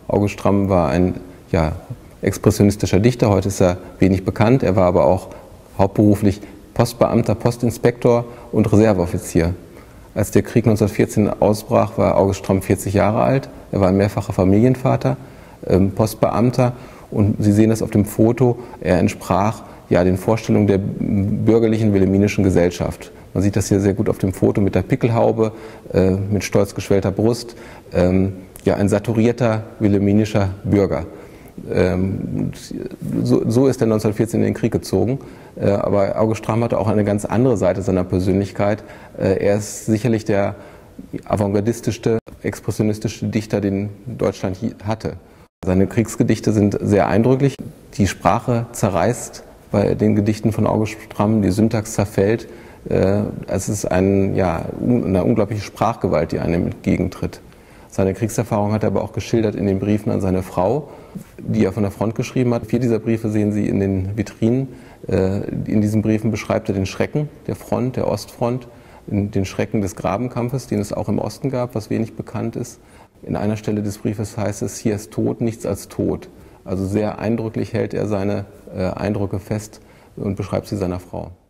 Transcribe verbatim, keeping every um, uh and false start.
August Stramm war ein ja, expressionistischer Dichter, heute ist er wenig bekannt. Er war aber auch hauptberuflich Postbeamter, Postinspektor und Reserveoffizier. Als der Krieg neunzehnhundertvierzehn ausbrach, war August Stramm vierzig Jahre alt. Er war ein mehrfacher Familienvater, ähm, Postbeamter, und Sie sehen das auf dem Foto. Er entsprach ja den Vorstellungen der bürgerlichen wilhelminischen Gesellschaft. Man sieht das hier sehr gut auf dem Foto mit der Pickelhaube, äh, mit stolz geschwellter Brust. Ähm, ja, ein saturierter wilhelminischer Bürger. Ähm, so, so ist er neunzehnhundertvierzehn in den Krieg gezogen. Äh, aber August Stramm hatte auch eine ganz andere Seite seiner Persönlichkeit. Äh, er ist sicherlich der avantgardistischste, expressionistische Dichter, den Deutschland hatte. Seine Kriegsgedichte sind sehr eindrücklich. Die Sprache zerreißt bei den Gedichten von August Stramm, die Syntax zerfällt. Äh, es ist ein, ja, eine unglaubliche Sprachgewalt, die einem entgegentritt. Seine Kriegserfahrung hat er aber auch geschildert in den Briefen an seine Frau, die er von der Front geschrieben hat. Vier dieser Briefe sehen Sie in den Vitrinen. In diesen Briefen beschreibt er den Schrecken der Front, der Ostfront, den Schrecken des Grabenkampfes, den es auch im Osten gab, was wenig bekannt ist. In einer Stelle des Briefes heißt es, hier ist Tod, nichts als Tod. Also sehr eindrücklich hält er seine Eindrücke fest und beschreibt sie seiner Frau.